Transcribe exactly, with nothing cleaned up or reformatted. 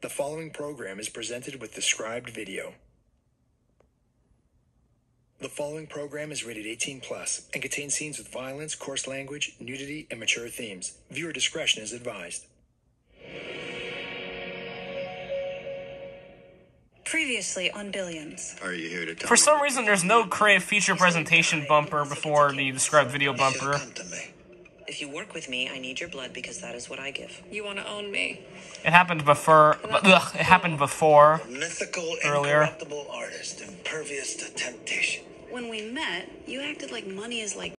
The following program is presented with described video. The following program is rated eighteen plus and contains scenes with violence, coarse language, nudity, and mature themes. Viewer discretion is advised. Previously on Billions. Are you here to tell For me some that- reason, there's no Crave feature presentation bumper before the described video bumper. Come to me. If you work with me, I need your blood because that is what I give. You want to own me? It happened before. Ugh, it happened before. Mythical, Earlier. incorruptible artist, impervious to temptation. When we met, you acted like money is like